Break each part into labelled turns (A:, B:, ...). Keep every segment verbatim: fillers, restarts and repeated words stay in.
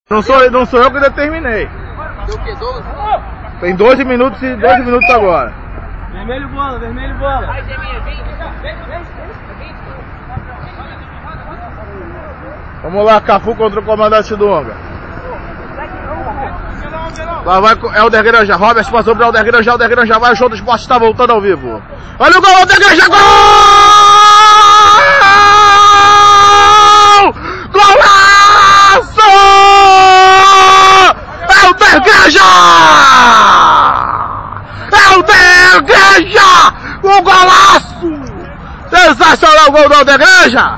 A: Não sou, não sou eu que determinei.
B: Deu o quê? doze?
A: Tem doze minutos e doze minutos agora.
C: Vermelho bola, vermelho bola.
B: Vai, Geminha, vinte.
A: Vamos lá, Cafu contra o comandante Dunga. Lá vai Helder Granja, Robert passou para Helder Granja, Helder Granja vai, o Show do Esporte está voltando ao vivo. Olha o gol, Helder Granja, gol! Golaço! Helder Granja! Helder Granja! O golaço! Sensacional o gol do Helder Granja!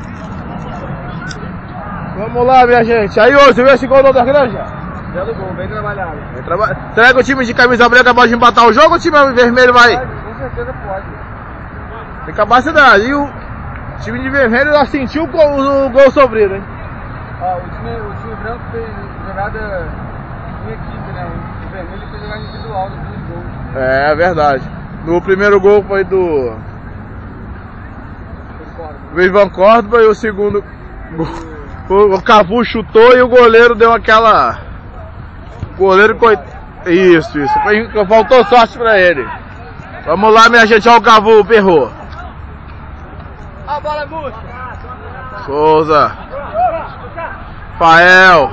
A: Vamos lá, minha gente. Aí, hoje, viu esse gol do Helder Granja?
C: Belo gol, bem trabalhado.
A: Bem traba... Será que o time de camisa branca pode empatar o jogo ou o time vermelho vai?
C: Pode, com certeza pode.
A: Tem capacidade. E o time de vermelho já sentiu o gol, o gol sofrido, hein?
C: Ó, o time, o time branco fez jogada em equipe, né? O vermelho fez jogada individual nos dois gols.
A: É, é verdade. No primeiro gol foi do do Ivan Córdoba e o segundo gol, o Cafu chutou e o goleiro deu aquela... O goleiro coitado. Isso, isso. Faltou sorte pra ele. Vamos lá, minha gente. Olha o Cafu, perrou.
B: A bola murcha.
A: Souza. Fael.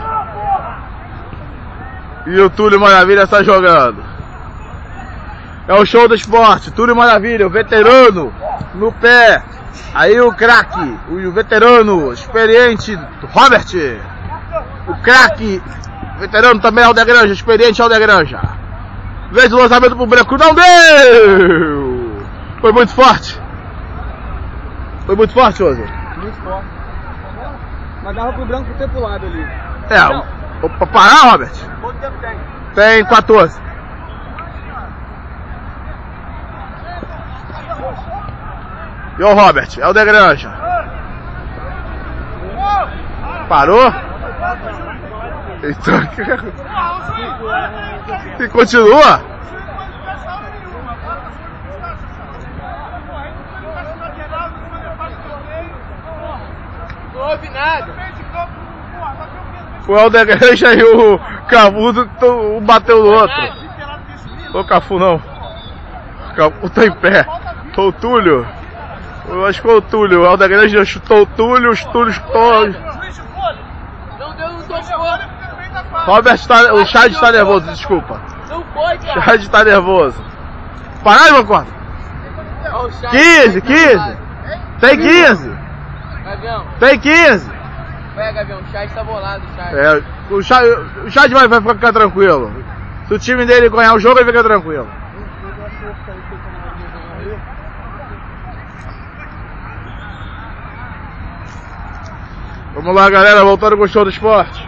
A: E o Túlio Maravilha está jogando. É o Show do Esporte. Túlio Maravilha, o veterano no pé. Aí o craque, o veterano experiente Robert. O craque veterano também Helder Granja, experiente Helder Granja. Vez do lançamento pro branco, não deu! Foi muito forte. Foi muito forte, Oso.
C: Muito forte. Mas dava pro branco ter pulado ali.
A: É, pra parar, Robert?
C: Quanto tempo tem?
A: Tem quatorze. E o Robert, Helder Granja. Parou? Então, e continua?
B: Não houve nada.
A: O Helder Granja e o Cafu um bateu no outro. O Cafu não. O Cafu tá em pé. Foi o Túlio. Eu acho que foi o Túlio. O Helder Granja chutou o Túlio, os Túlios chutou.
B: Não deu, não tocou.
A: Robert tá, o Chad está nervoso, desculpa.
B: Não foi,
A: O
B: cara.
A: Chad está nervoso. Parar, Ivan Corda.
B: Ó, o Chad
A: quinze,
B: tá
A: quinze.
B: bolado.
A: Tem quinze.
B: Gavião,
A: Tem quinze.
B: vai, Gavião, o Chad tá bolado, o Chad.
A: É, o Chad, o Chad vai, vai ficar tranquilo. Se o time dele ganhar o jogo, ele fica tranquilo. Vamos lá, galera, voltando com o Show do Esporte.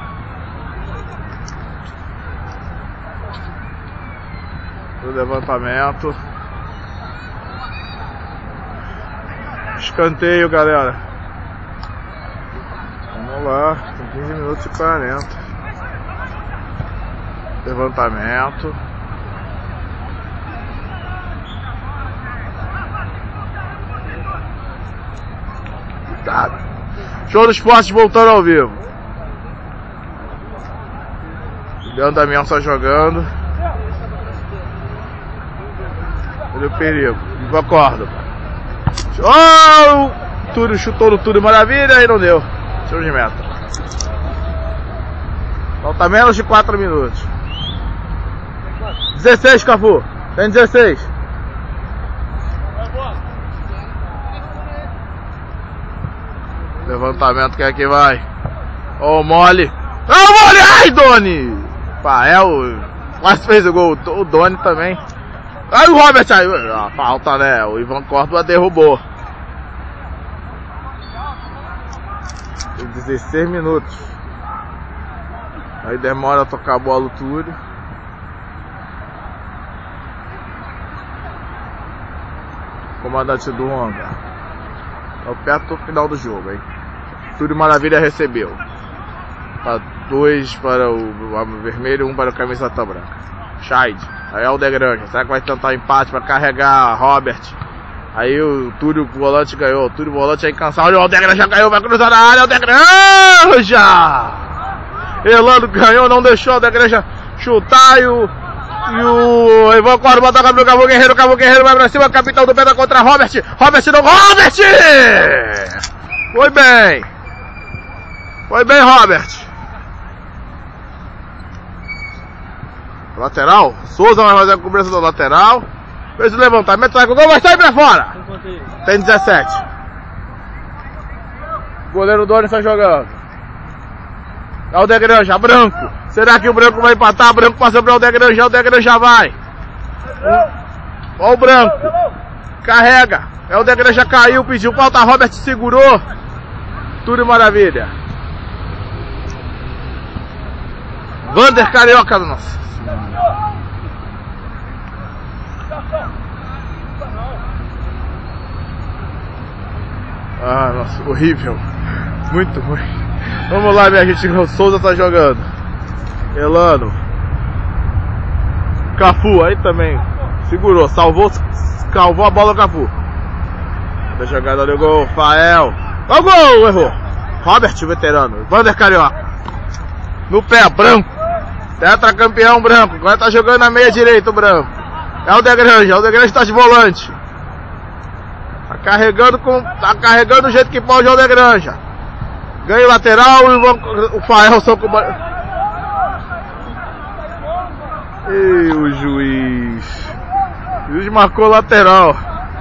A: O levantamento. Escanteio, galera. Vamos lá, tem quinze minutos e quarenta. Levantamento. Cuidado. Show do Esporte voltando ao vivo. Leandro Damião está jogando. Olha o perigo. Ivan Córdoba. Oh! Túlio chutou no Túlio Maravilha e não deu. Show de meta. Falta menos de quatro minutos. dezesseis, Cafu. Tem dezesseis. Levantamento, quem é que vai? Ó, o mole. Ó, o mole! Ai, Doni! Fael quase fez o gol. O Doni também. Aí o Robert aí. A falta, né? O Ivan Córdoba derrubou. Tem dezesseis minutos. Aí demora a tocar a bola o Túlio. Comandante do Honda. É perto do final do jogo, hein? Túlio Maravilha recebeu. Tá dois para o, o vermelho, um para o camiseta branca. Scheid. Aí é o Helder Granja. Será que vai tentar empate para carregar Robert? Aí o Túlio Volante ganhou. O Túlio Volante é incansável. O Helder Granja ganhou. Vai cruzar na área. Helder Granja! Elano ganhou, não deixou da igreja chutar e o... E o Ivan Cordo bota a câmera do Cavô Guerreiro, Cavô Guerreiro vai pra cima, capitão do Penta contra Robert. Robert não, Robert! Foi bem. Foi bem, Robert. Lateral, Souza vai fazer a cobrança do lateral. Fez o levantamento, vai com o gol, vai sair pra fora. Tem dezessete. Goleiro Doni está jogando. Aldegranja, Branco. Será que o Branco vai empatar? Branco passa para o Aldegranja, Aldegranja vai. Olha o Branco. Carrega. É o Aldegranja caiu, pediu falta, Robert segurou. Tudo maravilha. Vander Carioca do nosso. Ah, nossa, horrível. Muito ruim. Vamos lá, minha gente. O Souza tá jogando. Elano. Cafu aí também. Segurou, salvou, salvou a bola o Cafu. Da jogada ali o gol. Fael. Ó o gol, errou. Robert, o veterano. Vander Carioca. No pé, Branco. Tetracampeão Branco. Agora tá jogando na meia direita o Branco. É o Degranja. O Degranja tá de volante. Tá carregando com. Tá carregando do jeito que pode o Degranja. Ganho lateral e o, o Fael só com. E o juiz. O juiz marcou lateral.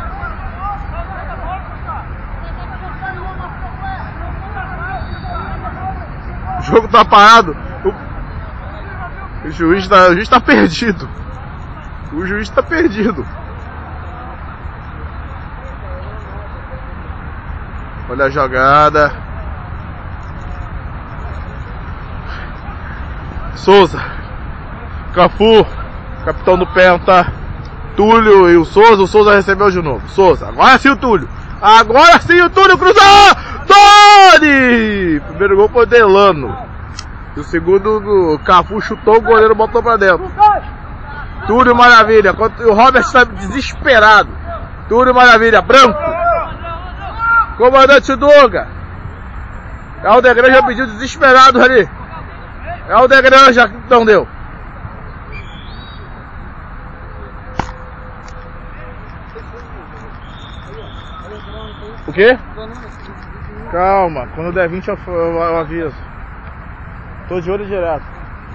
A: O jogo tá parado. O, o juiz tá, o juiz tá perdido. O juiz tá perdido. Olha a jogada. Souza. Cafu. Capitão do Penta. Túlio e o Souza. O Souza recebeu de novo. Souza. Agora sim o Túlio. Agora sim o Túlio cruzou. Tony! Primeiro gol foi Delano. E o segundo o Cafu chutou, o goleiro botou pra dentro. Túlio Maravilha. O Robert está desesperado. Túlio Maravilha. Branco. Comandante Dunga. É o Degranja pediu desesperado ali. É o Degranja que não deu. O quê? Calma, quando der vinte eu, eu, eu aviso. Tô de olho direto.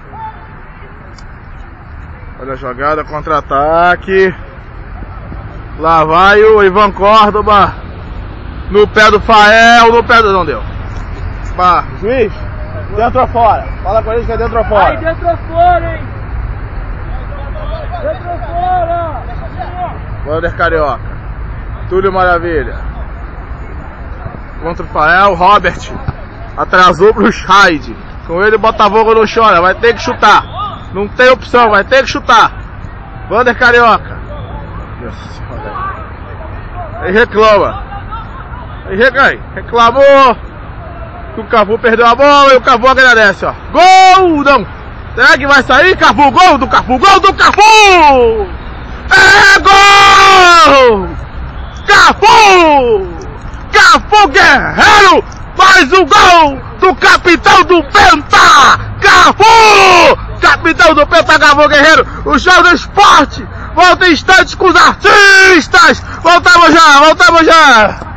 A: Olha a jogada, contra-ataque. Lá vai o Ivan Córdoba. No pé do Fael, no pé do... Não deu. Bah, juiz, dentro ou fora? Fala com eles que é dentro ou fora.
C: Aí dentro ou fora, hein? Dentro ou fora!
A: Vander Carioca. Túlio Maravilha. Contra o Fael, Robert. Atrasou pro Scheid. Com ele, Botafogo não chora. Vai ter que chutar. Não tem opção, vai ter que chutar. Vander Carioca. Nossa senhora. Aí reclama. Aí recai. Reclamou. Que o Cafu perdeu a bola e o Cafu agradece, ó. Gol! Não. Será que vai sair, Cafu? Gol do Cafu! Gol do Cafu! É gol! Cafu! Cafu Guerreiro! Mais um gol do capitão do Penta! Cafu! Capitão do Penta, Cafu Guerreiro! O show do esporte! Volta em instantes com os artistas! Voltamos já! Voltamos já!